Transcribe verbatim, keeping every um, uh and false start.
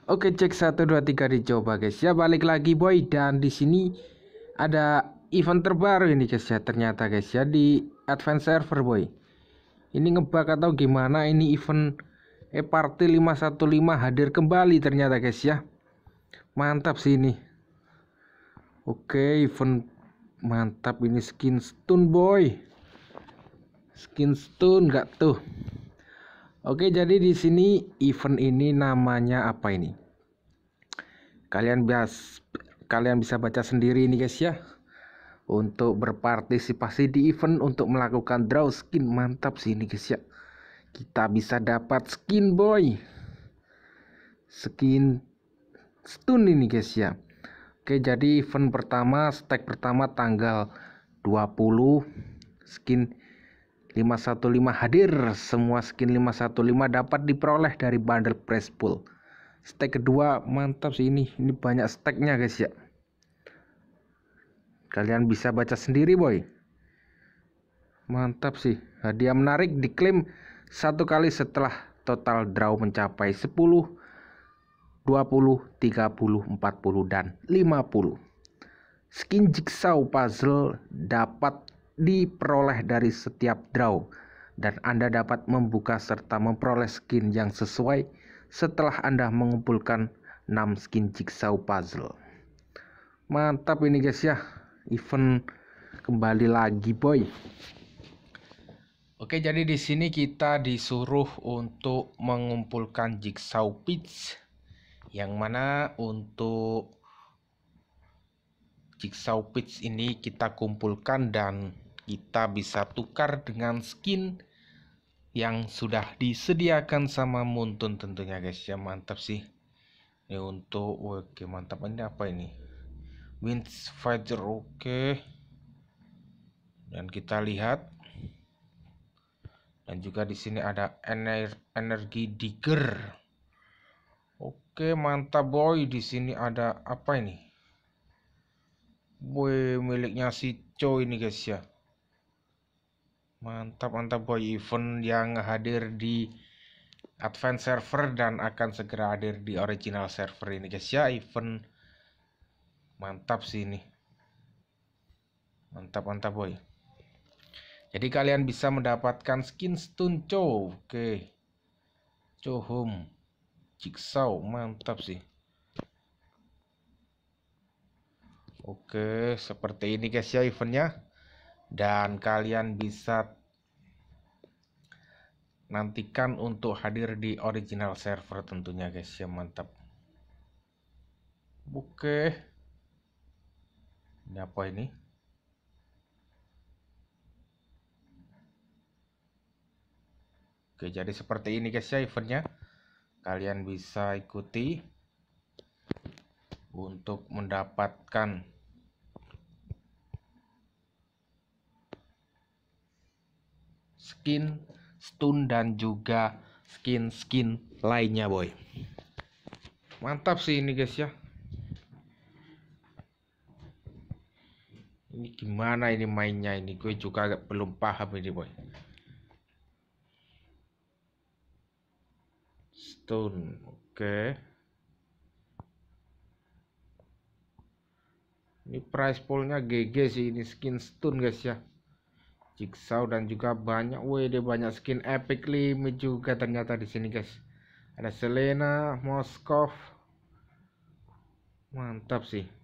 Oke, cek satu dua tiga dicoba guys ya. Balik lagi boy, dan di sini ada event terbaru ini guys ya. Ternyata guys ya, di Advance Server boy. Ini ngebug atau gimana, ini event e party lima satu lima hadir kembali ternyata guys ya. Mantap sih ini. Oke, event mantap ini, skin stun boy. Skin stun enggak tuh. Oke, jadi di sini event ini namanya apa ini? Kalian bias kalian bisa baca sendiri ini guys ya. Untuk berpartisipasi di event untuk melakukan draw skin, mantap sih ini guys ya. Kita bisa dapat skin boy. Skin stun ini guys ya. Oke, jadi event pertama, stack pertama tanggal dua puluh, skin lima satu lima hadir. Semua skin lima satu lima dapat diperoleh dari bundle press pool. Stack kedua mantap sih ini. Ini banyak stacknya guys ya. Kalian bisa baca sendiri boy. Mantap sih. Hadiah menarik diklaim satu kali setelah total draw mencapai sepuluh, dua puluh, tiga puluh, empat puluh, dan lima puluh. Skin jigsaw puzzle dapat diperoleh dari setiap draw, dan Anda dapat membuka serta memperoleh skin yang sesuai setelah Anda mengumpulkan enam skin jigsaw puzzle. Mantap ini guys ya. Event kembali lagi boy. Oke, jadi di sini kita disuruh untuk mengumpulkan jigsaw piece, yang mana untuk jigsaw piece ini kita kumpulkan dan kita bisa tukar dengan skin yang sudah disediakan sama Muntun tentunya guys ya. Mantap sih ini untuk, oke mantap. Ini apa ini? Winds Fighter, oke. Dan kita lihat, dan juga di sini ada ener energi digger. Oke, mantap boy. Di sini ada apa ini? Boy, miliknya si Co ini guys ya. Mantap mantap boy, event yang hadir di Advance Server dan akan segera hadir di original server ini guys ya. Event mantap sih ini. Mantap mantap boy. Jadi kalian bisa mendapatkan skin stun Co. Oke. Co home jigsaw, mantap sih. Oke, seperti ini guys ya eventnya. Dan kalian bisa nantikan untuk hadir di original server tentunya guys ya. Mantap. Oke. Ini apa ini? Oke, jadi seperti ini guys ya eventnya. Kalian bisa ikuti untuk mendapatkan skin stun dan juga skin-skin lainnya boy. Mantap sih ini guys ya. Ini gimana ini mainnya ini, gue juga agak belum paham ini boy. Stun, oke. Ini price poolnya G G sih ini, skin stun guys ya. Jigsaw dan juga banyak, wih dia banyak skin epic limit juga ternyata di sini guys. Ada Selena, Moskov, mantap sih.